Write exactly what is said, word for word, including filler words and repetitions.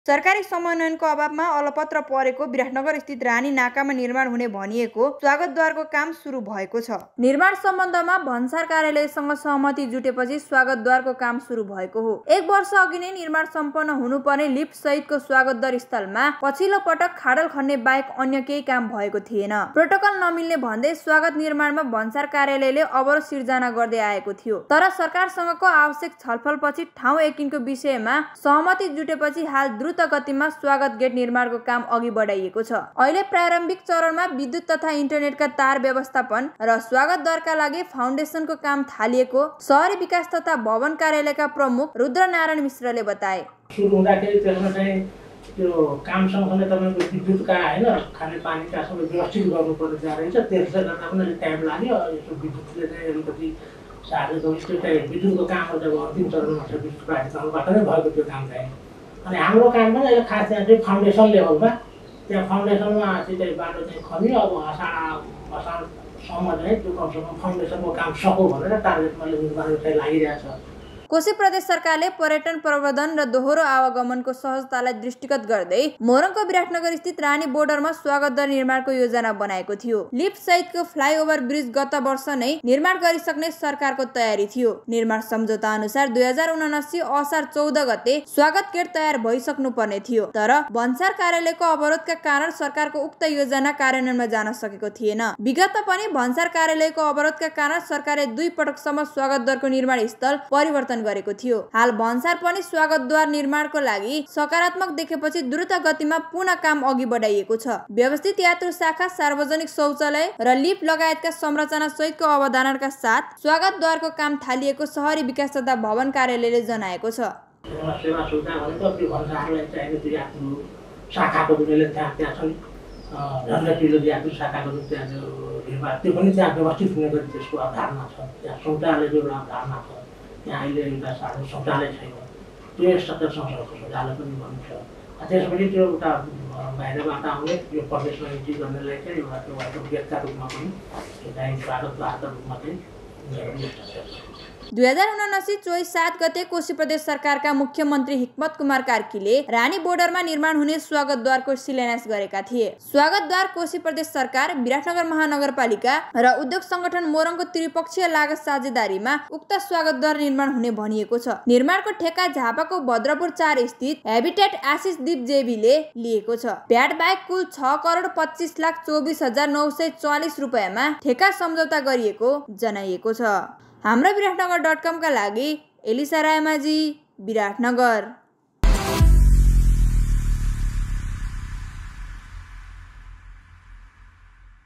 सरकारी समन्वयनको अभावमा अलपत्र परेको विराटनगर स्थित रानी नाकामा निर्माण हुने भनिएको स्वागतद्वारको काम सुरु भएको छ। निर्माण सम्बन्धमा भन्सार कार्यालयसँग सहमति जुटेपछि स्वागतद्वारको काम सुरु भएको हो। एक वर्ष अघि नै निर्माण सम्पन्न हुनुपर्ने लिफ्ट सहितको स्वागतद्वार स्थलमा पछिल्लो पटक खाडल खन्ने बाहेक अन्य केही काम भएको थिएन। प्रोटोकल नमिल्ने भन्दै स्वागत निर्माणमा भन्सार कार्यालयले अवरोध सिर्जना गर्दै आएको थियो। तर सरकारसँगको आवश्यक छलफलपछि ठाउँ एकिनको विषयमा सहमति जुटेपछि हाल द्रुत गतिमा स्वागत गेट निर्माणको काम अघि बढाइएको छ। अहिले प्रारम्भिक चरणमा विद्युत तथा इन्टरनेटका तार व्यवस्थापन र स्वागतद्वारका लागि फाउन्डेसनको काम थालिएको शहरी विकास तथा भवन कार्यालयका प्रमुख रुद्रनारायण मिश्रले बताए। सुरु हुँदाखेरि त्यसमा चाहिँ त्यो काम सँगसँगै तपाईँको विद्युतका होइन खानेपानीका सबै व्यवस्थित गर्नुपर्ने रहेछ। त्यसले गर्दा पनि अलिक टाइम लाग्यो। यसो विद्युतले चाहिँ अलिकति साह्रै त्यो चाहिँ विद्युतको कामहरू जब अन्तिम चरणमा छ विद्युत प्राधिकरणबाट नै भएको त्यो काम चाहिँ। अनि हाम्रो काम पनि अहिले खास त्यहाँ चाहिँ फाउन्डेसन लेभलमा त्यहाँ फाउन्डेसनमा चाहिँ बाटो चाहिँ खन्यो। अब असार असारसम्म चाहिँ त्यो कमसेकम फाउन्डेसनको काम सकौँ भनेर टार्गेटमा निर्माण चाहिँ लागिरहेछ। कोशी प्रदेश सरकारले पर्यटन प्रवर्धन र दोहोरो आवागमनको सहजतालाई दृष्टिगत गर्दै मोरङको विराटनगर स्थित रानी बोर्डरमा स्वागतद्वार निर्माणको योजना बनाएको थियो। लिफ्ट सहितको फ्लाइओभर ब्रिज गत वर्ष नै निर्माण गरिसक्ने सरकारको तयारी थियो। निर्माण सम्झौता अनुसार दुई हजार उनासी असार चौध गते स्वागत गेट तयार भइसक्नु पर्ने थियो। तर भन्सार कार्यालयको अवरोधका कारण सरकारको उक्त योजना कार्यान्वयनमा जान सकेको थिएन। विगतमा पनि भन्सार कार्यालयको अवरोधका कारण सरकारले दुई पटकसम्म स्वागतद्वारको निर्माण स्थल परिवर्तन गरेको थियो। हाल भन्सार पनि स्वागतद्वार निर्माणको लागि सकारात्मक देखेपछि द्रुत गतिमा पुनः काम अघि बढाइएको छ। व्यवस्थित यात्रु शाखा, सार्वजनिक शौचालय र लिफ्ट लगायतका संरचना सहितको अवधारणाका साथ स्वागतद्वारको काम थालिएको शहरी विकास तथा भवन कार्यालयले जनाएको छ। सेवा सुविधा भनेको त्यो भन्सारलाई चाहिने त्यो यात्रु शाखाको जुनले त्यहाँ त्यहाँ छन् झन्डकीले यात्रु शाखाको जुन त्यहाँ निर्माण त्यो पनि त्यहाँ व्यवस्थित हुने गरी त्यसको अवधारणा छ। त्यहाँ शौचालयको एउटा अवधारणा छ। त्यहाँ अहिले एउटा सानो शौचालय छैन। त्यो सत्तर संस्थाको शौचालय पनि भन्नु छ। त्यसपछि त्यो एउटा बाहिरबाट आउने यो प्रदेशमा इन्ट्री गर्नेलाई चाहिँ एउटा त्यो गेटका रूपमा पनि चाहिँ स्वागतद्वारका रूपमा चाहिँ दुई हजार उनासी चौध सात गते कोशी प्रदेश सरकारका मुख्यमन्त्री हिक्मत कुमार कार्कीले रानी बोर्डरमा निर्माण हुने स्वागतद्वारको शिलान्यास गरेका थिए। स्वागतद्वार कोशी प्रदेश सरकार, विराटनगर महानगरपालिका र उद्योग संगठन मोरङको त्रिपक्षीय लागत साझेदारीमा उक्त स्वागतद्वार निर्माण हुने भनिएको छ। निर्माणको ठेक्का झापाको भद्रपुर चार स्थित हेबिटेट आशिष दीप जेबीले लिएको छ। भ्याट बाहेक कुल छ करोड पच्चिस लाख चौबिस हजार नौ सय चालिस रुपियाँमा ठेक्का सम्झौता गरिएको जनाइएको छ। हाम्रो विराटनगर डट कम का लागि एलिसा रायमाझी, विराटनगर।